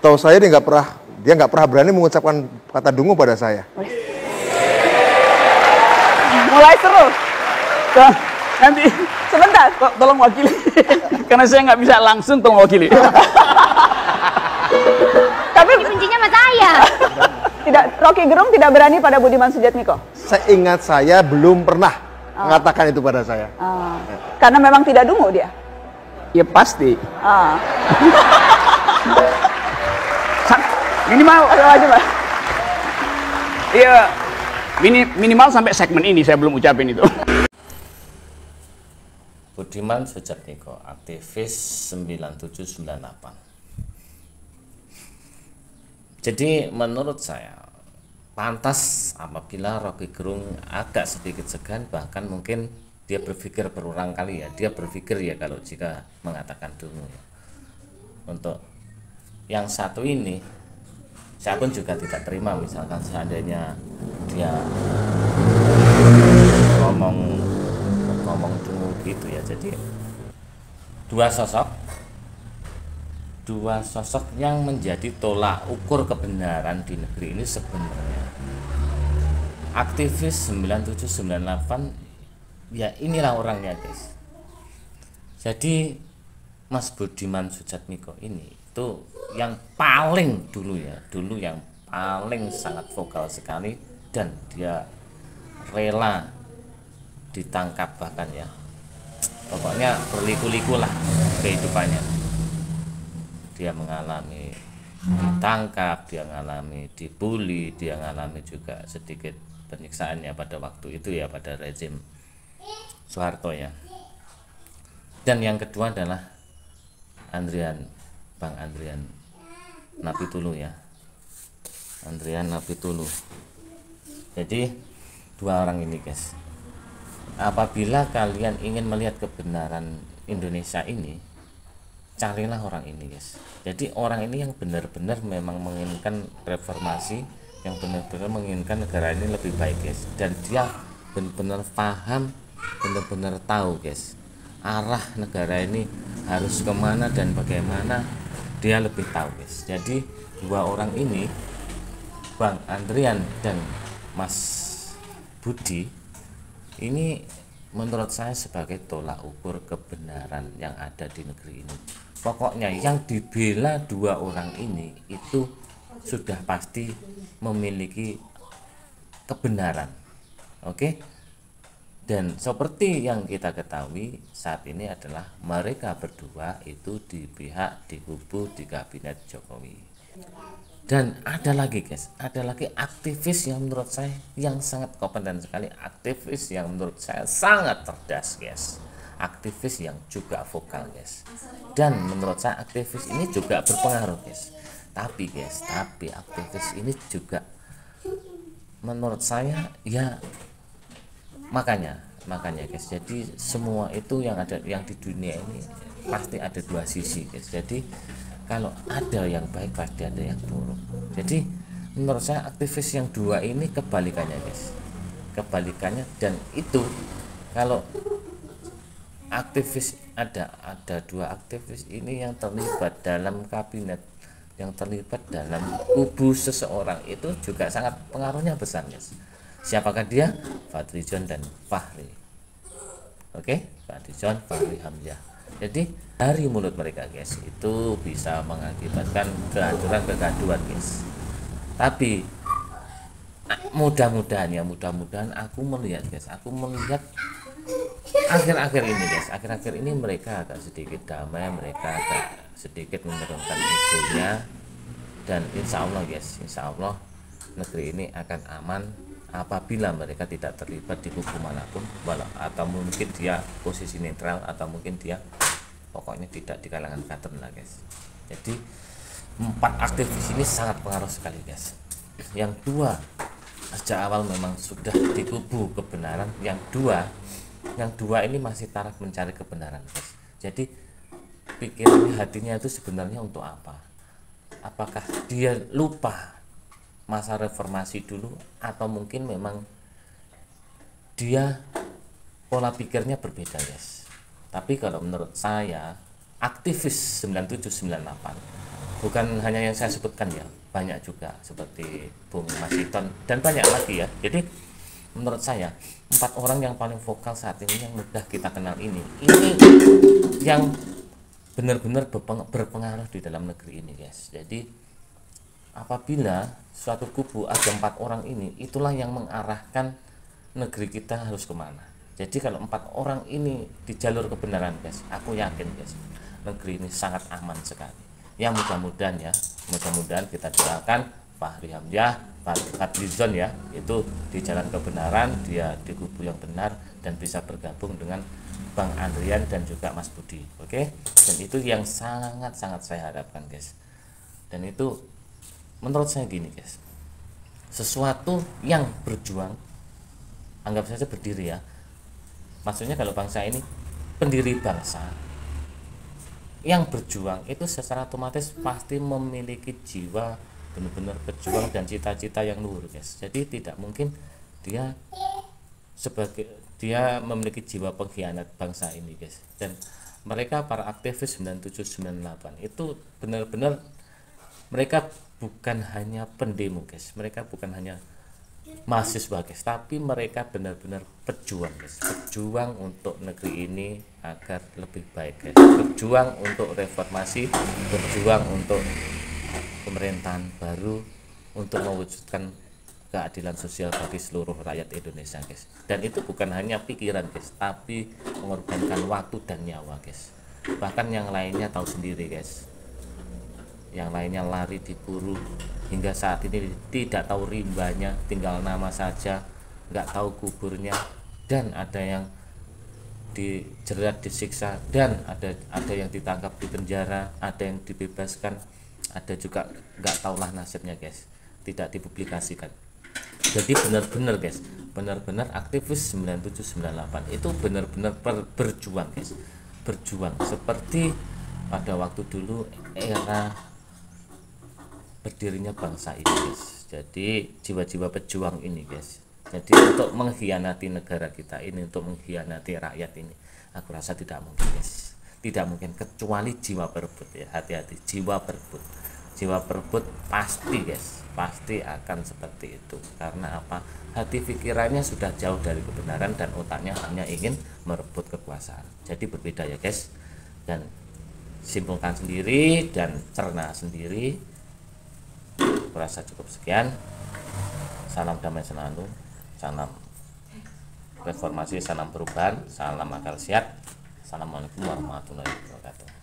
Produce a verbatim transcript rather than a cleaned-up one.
setahu saya dia nggak pernah dia nggak pernah berani mengucapkan kata dungu pada saya. Mulai seru. Nanti sebentar, kok tolong wakili. Karena saya nggak bisa langsung, tolong wakili. Tapi kuncinya sama saya. Tidak, Rocky Gerung tidak berani pada Budiman Sujatmiko. Seingat saya belum pernah oh. mengatakan itu pada saya. Oh. Karena memang tidak dungu dia. Ya pasti. Oh. Minimal aja, Pak. Iya, mini, minimal sampai segmen ini saya belum ucapin itu. Budiman Sujatmiko, aktivis sembilan tujuh sembilan delapan. Jadi menurut saya pantas apabila Rocky Gerung agak sedikit segan, bahkan mungkin dia berpikir berulang kali ya, dia berpikir ya kalau jika mengatakan dungu ya. Untuk yang satu ini saya pun juga tidak terima misalkan seandainya dia ngomong ngomong dungu gitu ya. Jadi dua sosok dua sosok yang menjadi tolak ukur kebenaran di negeri ini sebenarnya aktivis sembilan tujuh sembilan delapan ya, inilah orangnya guys. Jadi Mas Budiman Sujatmiko ini itu yang paling dulu ya, dulu yang paling sangat vokal sekali, dan dia rela ditangkap bahkan ya, pokoknya berliku-liku lah kehidupannya. Dia mengalami ditangkap, dia mengalami dibully, dia mengalami juga sedikit penyiksaan ya pada waktu itu ya, pada rezim Soeharto ya. Dan yang kedua adalah Andrian, Bang Andrian Napitulu ya, Andrian Napitulu. Jadi dua orang ini guys, apabila kalian ingin melihat kebenaran Indonesia ini, carilah orang ini guys. Jadi orang ini yang benar-benar memang menginginkan reformasi, yang benar-benar menginginkan negara ini lebih baik guys, dan dia benar-benar paham, benar-benar tahu guys arah negara ini harus kemana dan bagaimana, dia lebih tahu guys. Jadi dua orang ini, Bang Andrian dan Mas Budi, ini menurut saya sebagai tolak ukur kebenaran yang ada di negeri ini. Pokoknya yang dibela dua orang ini itu sudah pasti memiliki kebenaran. Oke? Dan seperti yang kita ketahui saat ini adalah mereka berdua itu di pihak, di kubu, di kabinet Jokowi. Dan ada lagi guys, ada lagi aktivis yang menurut saya yang sangat kompeten sekali, aktivis yang menurut saya sangat cerdas guys, aktivis yang juga vokal guys. Dan menurut saya aktivis ini juga berpengaruh guys. Tapi guys, tapi aktivis ini juga menurut saya ya, makanya makanya guys, jadi semua itu yang ada yang di dunia ini pasti ada dua sisi guys. Jadi kalau ada yang baik pasti ada yang buruk. Jadi menurut saya aktivis yang dua ini kebalikannya guys, kebalikannya. Dan itu kalau aktivis ada ada dua aktivis ini yang terlibat dalam kabinet, yang terlibat dalam kubu seseorang, itu juga sangat pengaruhnya besar guys. Siapakah dia? Fadlizon dan Fahri. Oke, Fadlizon, Fahri Hamzah. Jadi dari mulut mereka guys itu bisa mengakibatkan kehancuran-kegaduhan guys. Tapi mudah-mudahan ya, mudah-mudahan aku melihat guys, aku melihat akhir-akhir ini guys, akhir-akhir ini mereka agak sedikit damai, mereka agak sedikit menurunkan egonya, dan insya Allah guys, insya Allah negeri ini akan aman apabila mereka tidak terlibat di kubu manapun, walau atau mungkin dia posisi netral, atau mungkin dia pokoknya tidak di kalangan kader lah guys. Jadi empat aktivis ini sangat pengaruh sekali guys. Yang dua sejak awal memang sudah di kubu kebenaran, yang dua yang dua ini masih taraf mencari kebenaran guys. Jadi pikirannya, hatinya itu sebenarnya untuk apa? Apakah dia lupa masa reformasi dulu, atau mungkin memang dia pola pikirnya berbeda guys. Tapi kalau menurut saya aktivis sembilan tujuh sembilan delapan bukan hanya yang saya sebutkan ya, banyak juga seperti Bung Masinton dan banyak lagi ya. Jadi menurut saya empat orang yang paling vokal saat ini yang mudah kita kenal ini ini yang benar-benar berpengaruh di dalam negeri ini guys. Jadi apabila suatu kubu ada empat orang ini, itulah yang mengarahkan negeri kita harus kemana. Jadi kalau empat orang ini di jalur kebenaran guys, aku yakin guys, negeri ini sangat aman sekali. Ya mudah-mudahan ya, mudah-mudahan kita doakan Fahri Hamzah, Pak Fadlizon ya, itu di jalan kebenaran, dia di kubu yang benar dan bisa bergabung dengan Bang Andrian dan juga Mas Budi. Oke, dan itu yang sangat-sangat saya harapkan guys. Dan itu menurut saya gini guys, sesuatu yang berjuang, anggap saja berdiri ya, maksudnya kalau bangsa ini pendiri bangsa yang berjuang itu secara otomatis pasti memiliki jiwa benar-benar berjuang dan cita-cita yang luhur guys. Jadi tidak mungkin dia sebagai dia memiliki jiwa pengkhianat bangsa ini guys. Dan mereka para aktivis sembilan tujuh sembilan delapan itu benar-benar mereka bukan hanya pendemo guys, mereka bukan hanya mahasiswa guys, tapi mereka benar-benar pejuang guys, berjuang untuk negeri ini agar lebih baik guys, berjuang untuk reformasi, berjuang untuk pemerintahan baru, untuk mewujudkan keadilan sosial bagi seluruh rakyat Indonesia guys. Dan itu bukan hanya pikiran guys, tapi mengorbankan waktu dan nyawa guys. Bahkan yang lainnya tahu sendiri guys, yang lainnya lari diburu hingga saat ini tidak tahu rimbanya, tinggal nama saja, nggak tahu kuburnya, dan ada yang dijerat, disiksa, dan ada ada yang ditangkap di penjara, ada yang dibebaskan, ada juga nggak tahulah nasibnya guys, tidak dipublikasikan. Jadi benar-benar guys, benar-benar aktivis sembilan tujuh sembilan delapan itu benar-benar berjuang guys, berjuang seperti pada waktu dulu era berdirinya bangsa ini guys. Jadi jiwa-jiwa pejuang ini guys, jadi untuk mengkhianati negara kita ini, untuk mengkhianati rakyat ini, aku rasa tidak mungkin guys, tidak mungkin, kecuali jiwa berebut ya. Hati-hati, jiwa berebut, jiwa berebut pasti guys, pasti akan seperti itu. Karena apa? Hati pikirannya sudah jauh dari kebenaran dan otaknya hanya ingin merebut kekuasaan. Jadi berbeda ya guys, dan simpulkan sendiri dan cerna sendiri. Aku rasa cukup sekian. Salam damai selalu, salam reformasi, salam perubahan, salam akal sehat. Assalamualaikum warahmatullahi wabarakatuh.